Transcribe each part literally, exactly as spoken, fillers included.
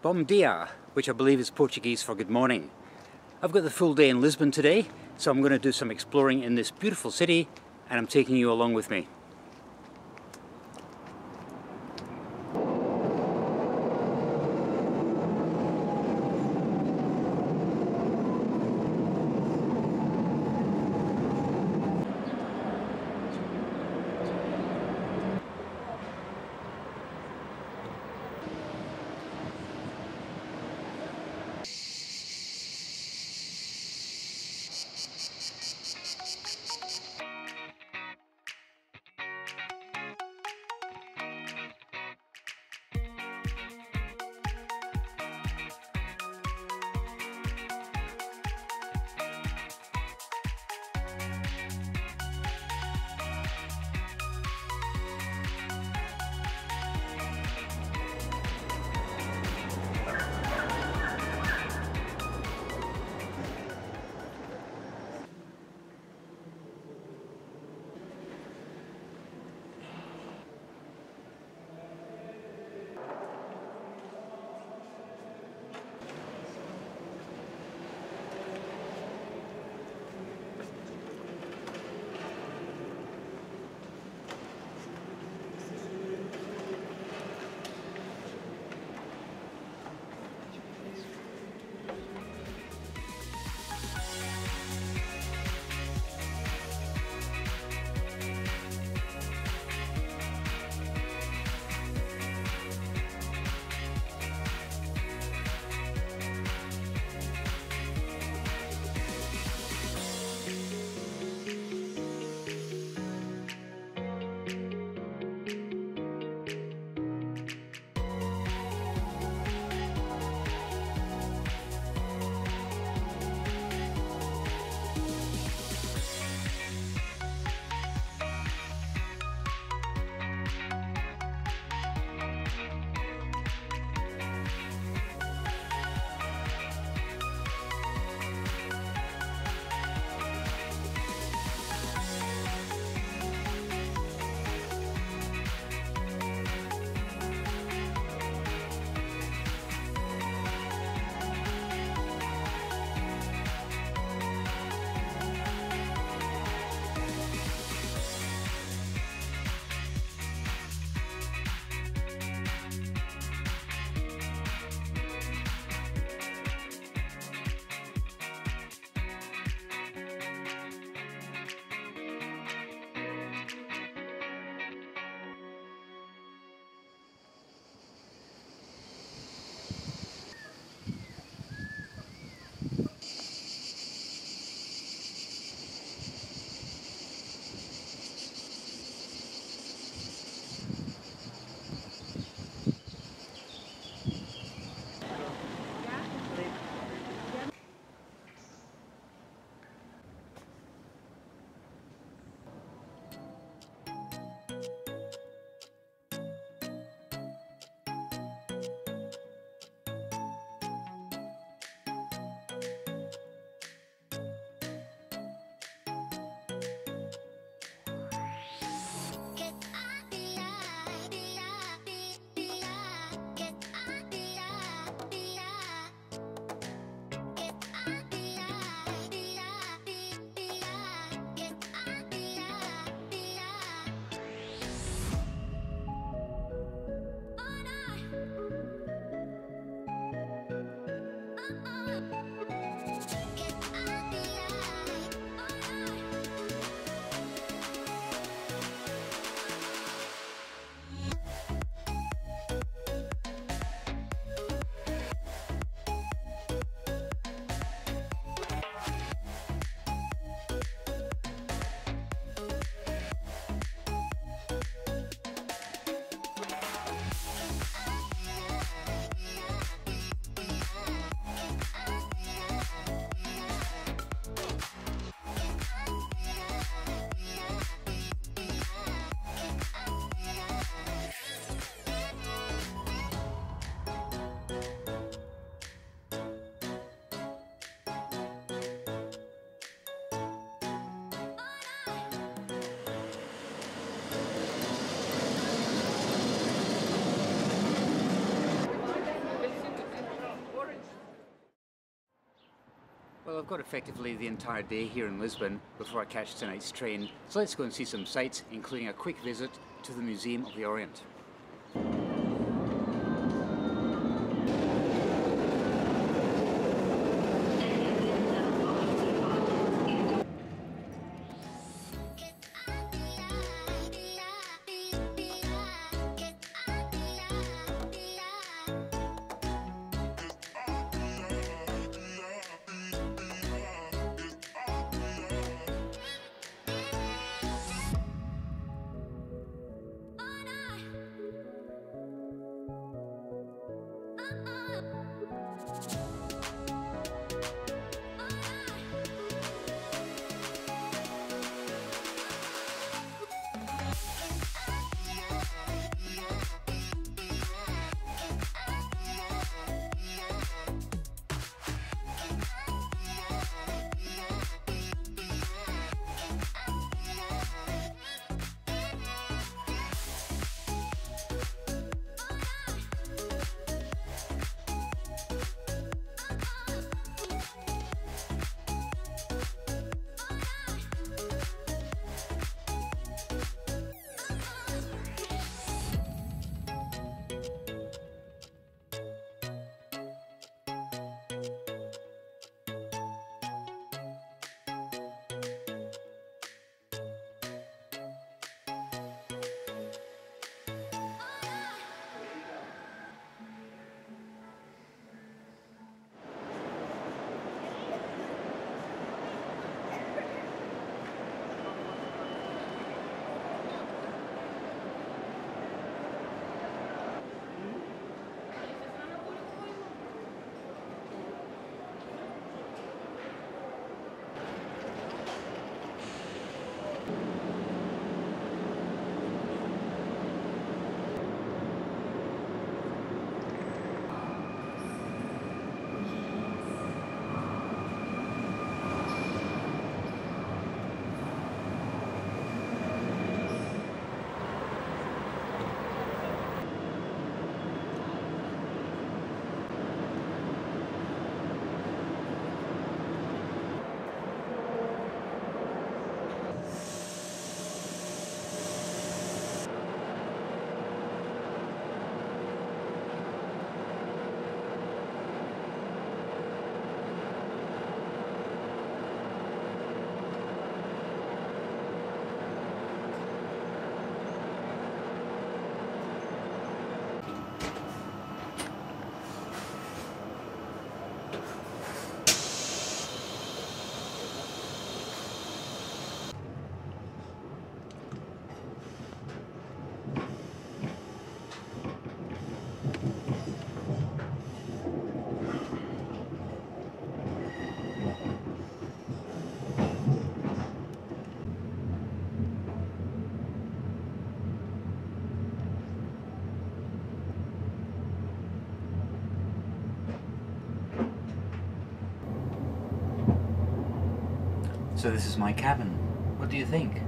Bom dia, which I believe is Portuguese for good morning. I've got the full day in Lisbon today, so I'm going to do some exploring in this beautiful city, and I'm taking you along with me. Well, I've got effectively the entire day here in Lisbon before I catch tonight's train, so let's go and see some sights, including a quick visit to the Museum of the Orient. So this is my cabin. What do you think?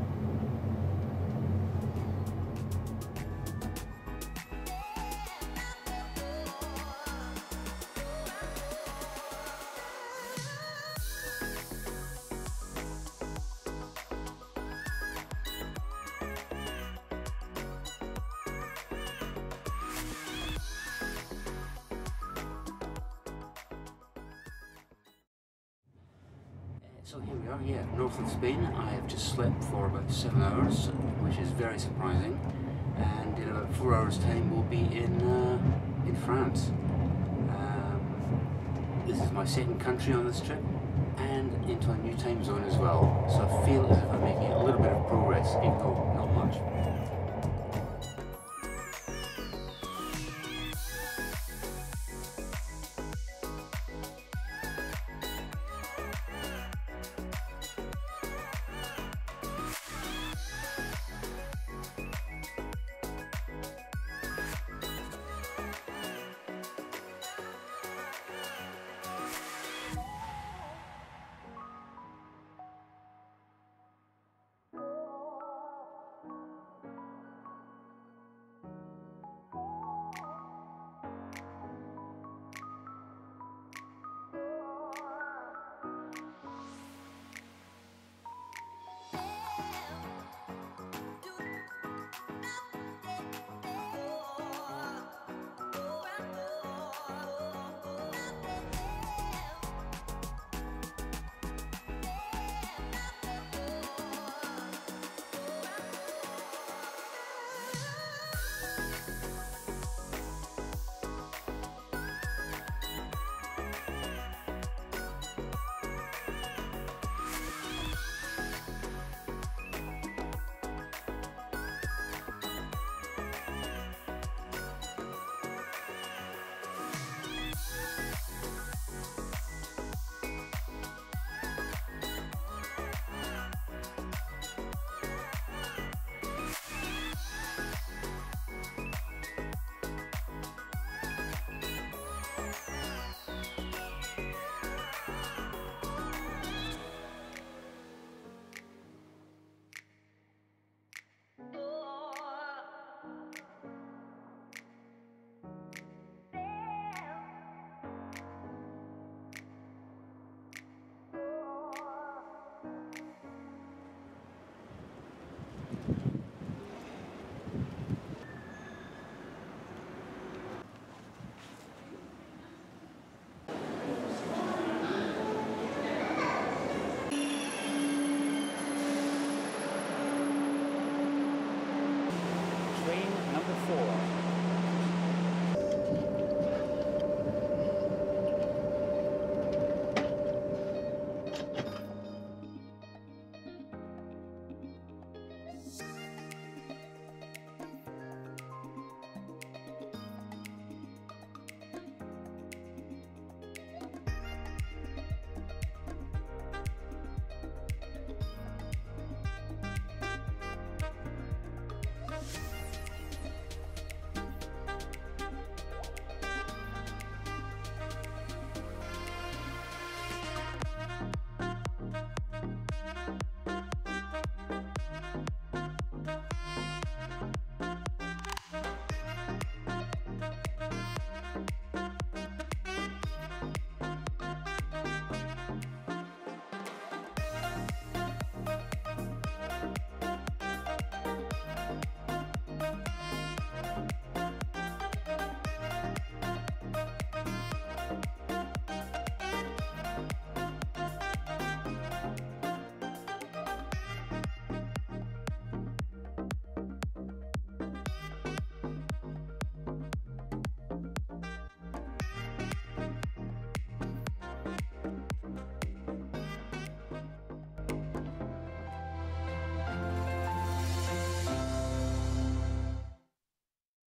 So here we are, yeah, north of Spain. I have just slept for about seven hours, which is very surprising. And in about four hours' time, we'll be in uh, in France. Um, this is my second country on this trip, and into a new time zone as well. So I feel as if I'm making it a little